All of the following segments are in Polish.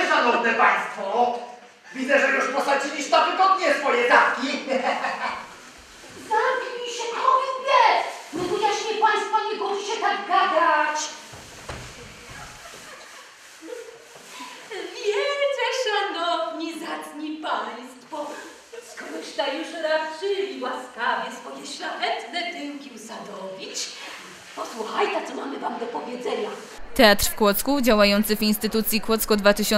szanowne państwo. Widzę, że już posadziliście wygodnie swoje zawki. Zamknij się, kominie! No wyjaśnię państwa, nie godzi się tak gadać. Wiecie, szanowni, zacni państwo, skądś ta już raczyli łaskawie swoje szlachetne tyłki usadowić. Posłuchajcie, co mamy wam do powiedzenia. Teatr w Kłodzku, działający w instytucji Kłodzko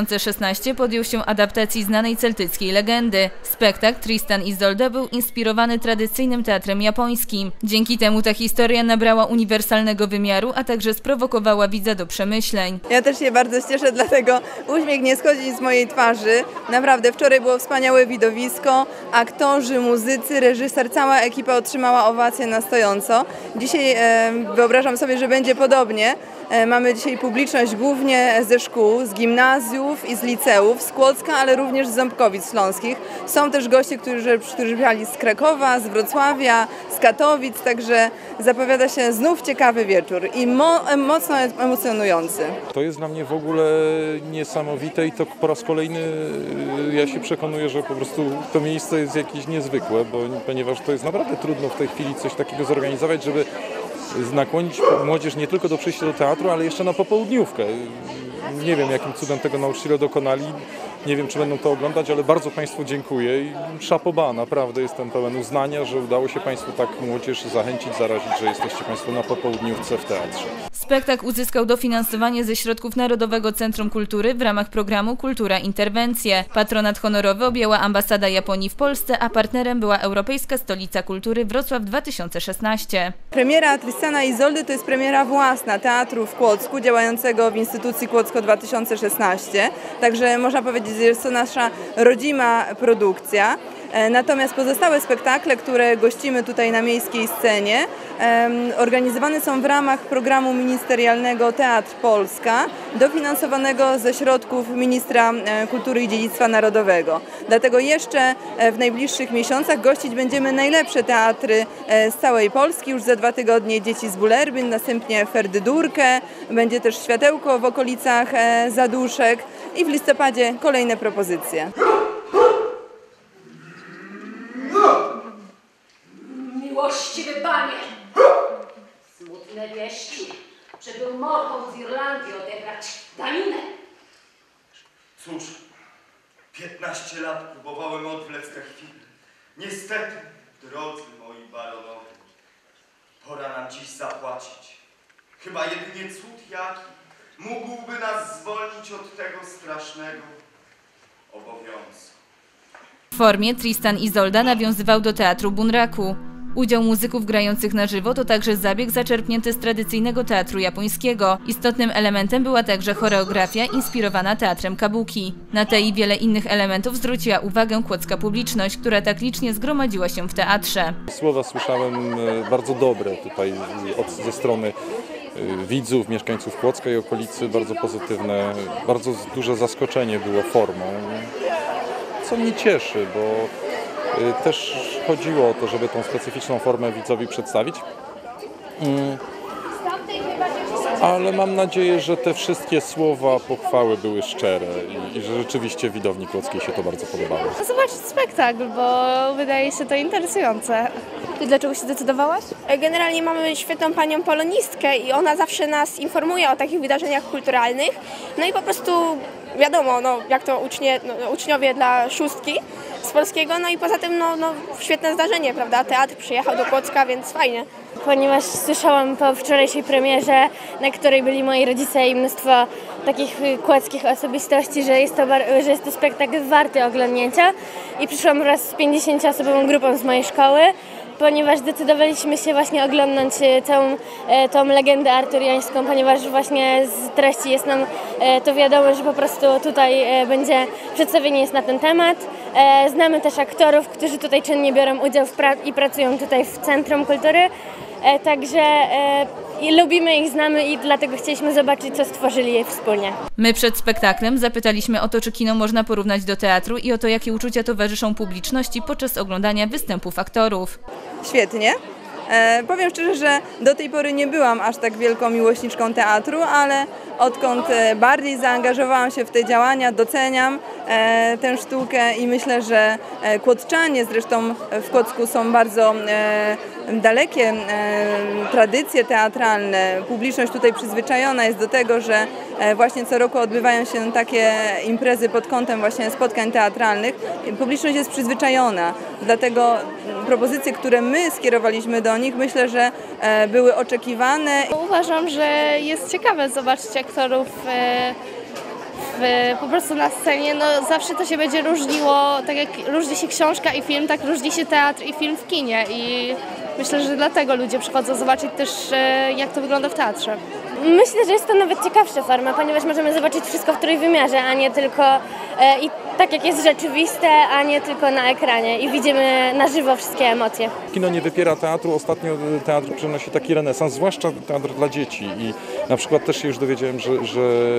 2016, podjął się adaptacji znanej celtyckiej legendy. Spektakl Tristan i Isolde był inspirowany tradycyjnym teatrem japońskim. Dzięki temu ta historia nabrała uniwersalnego wymiaru, a także sprowokowała widza do przemyśleń. Ja też się bardzo cieszę, dlatego uśmiech nie schodzi z mojej twarzy. Naprawdę, wczoraj było wspaniałe widowisko, aktorzy, muzycy, reżyser, cała ekipa otrzymała owację na stojąco. Dzisiaj wyobrażam sobie, że będzie podobnie. Mamy dzisiaj publiczność głównie ze szkół, z gimnazjów i z liceów, z Kłodzka, ale również z Ząbkowic Śląskich. Są też goście, którzy przyjechali z Krakowa, z Wrocławia, z Katowic, także zapowiada się znów ciekawy wieczór i mocno emocjonujący. To jest dla mnie w ogóle niesamowite i to po raz kolejny ja się przekonuję, że po prostu to miejsce jest jakieś niezwykłe, ponieważ to jest naprawdę trudno w tej chwili coś takiego zorganizować, żeby nakłonić młodzież nie tylko do przyjścia do teatru, ale jeszcze na popołudniówkę. Nie wiem, jakim cudem tego nauczyciele dokonali, nie wiem, czy będą to oglądać, ale bardzo Państwu dziękuję i chapeau, naprawdę jestem pełen uznania, że udało się Państwu tak młodzież zachęcić, zarazić, że jesteście Państwo na popołudniówce w teatrze. Spektakl uzyskał dofinansowanie ze środków Narodowego Centrum Kultury w ramach programu Kultura Interwencje. Patronat honorowy objęła Ambasada Japonii w Polsce, a partnerem była Europejska Stolica Kultury Wrocław 2016. Premiera Tristana i Isoldy to jest premiera własna teatru w Kłodzku, działającego w instytucji Kłodzko 2016. Także można powiedzieć, że jest to nasza rodzima produkcja. Natomiast pozostałe spektakle, które gościmy tutaj na miejskiej scenie, organizowane są w ramach programu ministerialnego Teatr Polska, dofinansowanego ze środków Ministra Kultury i Dziedzictwa Narodowego. Dlatego jeszcze w najbliższych miesiącach gościć będziemy najlepsze teatry z całej Polski. Już za 2 tygodnie Dzieci z Bullerbyn, następnie Ferdydurkę, będzie też Światełko w okolicach Zaduszek i w listopadzie kolejne propozycje. Miłościwy panie, smutne wieści. Przybył morchą z Irlandii odebrać daninę. Cóż, 15 lat próbowałem odwlec tę chwilę. Niestety, drodzy moi baronowie, pora nam dziś zapłacić. Chyba jedynie cud jaki mógłby nas zwolnić od tego strasznego obowiązku. W formie Tristan i Isolda nawiązywał do teatru bunraku. Udział muzyków grających na żywo to także zabieg zaczerpnięty z tradycyjnego teatru japońskiego. Istotnym elementem była także choreografia inspirowana teatrem kabuki. Na te i wiele innych elementów zwróciła uwagę kłodzka publiczność, która tak licznie zgromadziła się w teatrze. Słowa słyszałem bardzo dobre tutaj ze strony widzów, mieszkańców Kłodzka i okolicy, bardzo pozytywne. Bardzo duże zaskoczenie było formą, co mnie cieszy, bo też chodziło o to, żeby tą specyficzną formę widzowi przedstawić. Ale mam nadzieję, że te wszystkie słowa pochwały były szczere i że rzeczywiście widowni kłodzkiej się to bardzo podobało. Zobaczyć spektakl, bo wydaje się to interesujące. Ty dlaczego się zdecydowałaś? Generalnie mamy świetną panią polonistkę i ona zawsze nas informuje o takich wydarzeniach kulturalnych. No i po prostu wiadomo, jak to uczniowie dla szóstki z polskiego, no i poza tym świetne zdarzenie, prawda? Teatr przyjechał do Kłodzka, więc fajnie. Ponieważ słyszałam po wczorajszej premierze, na której byli moi rodzice i mnóstwo takich kłodzkich osobistości, że jest to spektakl warty oglądnięcia i przyszłam wraz z 50-osobową grupą z mojej szkoły, ponieważ zdecydowaliśmy się właśnie oglądnąć całą tą legendę arturiańską, ponieważ właśnie z treści jest nam to wiadomo, że po prostu tutaj będzie przedstawienie jest na ten temat. Znamy też aktorów, którzy tutaj czynnie biorą udział i pracują tutaj w Centrum Kultury, także lubimy ich, znamy i dlatego chcieliśmy zobaczyć, co stworzyli je wspólnie. My przed spektaklem zapytaliśmy o to, czy kino można porównać do teatru i o to, jakie uczucia towarzyszą publiczności podczas oglądania występów aktorów. Świetnie. Powiem szczerze, że do tej pory nie byłam aż tak wielką miłośniczką teatru, ale odkąd bardziej zaangażowałam się w te działania, doceniam tę sztukę i myślę, że kłodzczanie zresztą w Kłodzku są bardzo dalekie tradycje teatralne. Publiczność tutaj przyzwyczajona jest do tego, że właśnie co roku odbywają się takie imprezy pod kątem właśnie spotkań teatralnych. Publiczność jest przyzwyczajona, dlatego propozycje, które my skierowaliśmy do nich, myślę, że były oczekiwane. Uważam, że jest ciekawe zobaczyć aktorów po prostu na scenie. No, zawsze to się będzie różniło, tak jak różni się książka i film, tak różni się teatr i film w kinie i myślę, że dlatego ludzie przychodzą zobaczyć też, jak to wygląda w teatrze. Myślę, że jest to nawet ciekawsza forma, ponieważ możemy zobaczyć wszystko w trójwymiarze, a nie tylko i tak jak jest rzeczywiste, a nie tylko na ekranie i widzimy na żywo wszystkie emocje. Kino nie wypiera teatru. Ostatnio teatr przynosi taki renesans, zwłaszcza teatr dla dzieci. I na przykład też się już dowiedziałem, że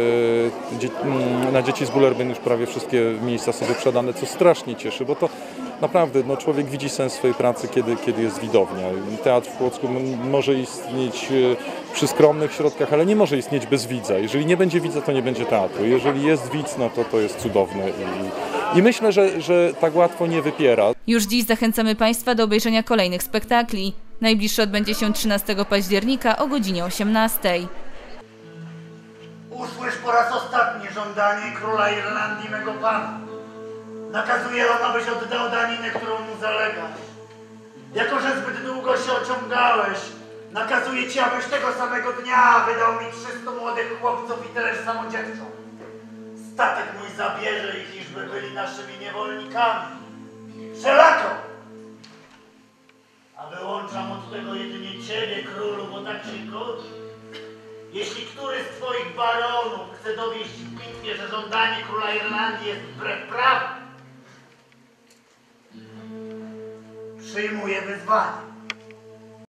na Dzieci z Bullerbyn już prawie wszystkie miejsca są wyprzedane, co strasznie cieszy, bo to naprawdę człowiek widzi sens swojej pracy, kiedy jest widownia. Teatr w Płocku może istnieć przy skromnych środkach, ale nie może istnieć bez widza. Jeżeli nie będzie widza, to nie będzie teatru. Jeżeli jest widz, no to jest cudowne. I myślę, że tak łatwo nie wypiera. Już dziś zachęcamy Państwa do obejrzenia kolejnych spektakli. Najbliższy odbędzie się 13 października o godzinie 18. Usłysz po raz ostatni żądanie króla Irlandii mego pana. Nakazuję wam, abyś oddał daninę, którą mu zalegasz. Jako że zbyt długo się ociągałeś, nakazuję ci, abyś tego samego dnia wydał mi 300 młodych chłopców i tyle samo dziewcząt. Statek mój zabierze ich, iżby byli naszymi niewolnikami. Wszelako! A wyłączam od tego jedynie ciebie, królu, bo tak się godzi. Jeśli któryś z twoich baronów chce dowieść w bitwie, że żądanie króla Irlandii jest wbrew prawu, przyjmuję wyzwanie.